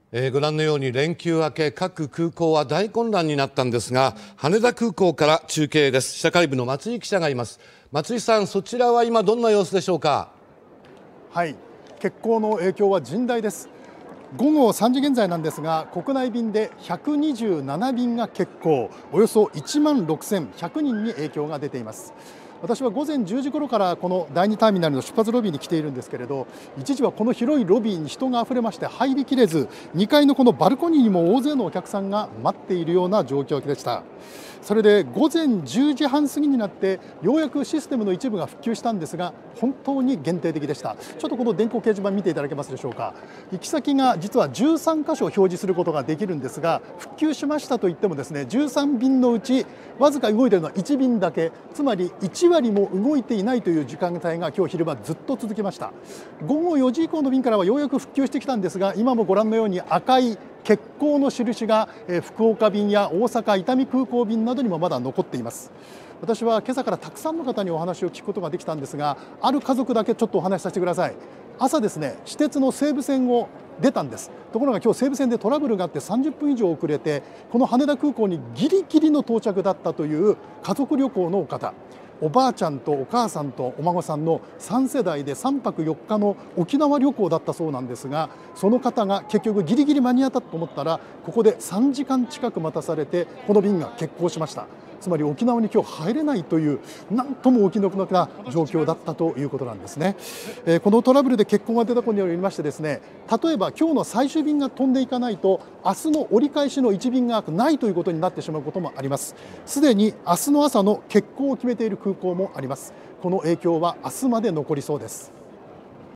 ご覧のように連休明け各空港は大混乱になったんですが、羽田空港から中継です。社会部の松井記者がいます。松井さん、そちらは今どんな様子でしょうか。 はい、欠航の影響は甚大です。午後3時現在なんですが、国内便で127便が欠航、およそ1万6100人に影響が出ています。私は午前10時頃からこの第2ターミナルの出発ロビーに来ているんですけれど、一時はこの広いロビーに人があふれまして入りきれず、2階のこのバルコニーにも大勢のお客さんが待っているような状況でした。それで午前10時半過ぎになってようやくシステムの一部が復旧したんですが、本当に限定的でした。ちょっとこの電光掲示板見ていただけますでしょうか。行き先が実は13箇所表示することができるんですが、復旧しましたといってもですね、13便のうちわずか動いているのは1便だけ、つまり1割も動いていないという時間帯が今日昼間ずっと続きました。午後4時以降の便からはようやく復旧してきたんですが、今もご覧のように赤い欠航の印が福岡便や大阪伊丹空港便などにもまだ残っています。私は今朝からたくさんの方にお話を聞くことができたんですが、ある家族だけちょっとお話しさせてください。朝ですね、私鉄の西武線を出たんです。ところが今日西武線でトラブルがあって30分以上遅れて、この羽田空港にギリギリの到着だったという家族旅行の方、おばあちゃんとお母さんとお孫さんの3世代で3泊4日の沖縄旅行だったそうなんですが、その方が結局ギリギリ間に合ったと思ったら、ここで3時間近く待たされてこの便が欠航しました。つまり沖縄に今日入れないという、なんともお気の毒な状況だったということなんですね。このトラブルで欠航が出たことによりましてですね、例えば今日の最終便が飛んでいかないと明日の折り返しの1便がないということになってしまうこともあります。すでに明日の朝の欠航を決めている空港もあります。この影響は明日まで残りそうです。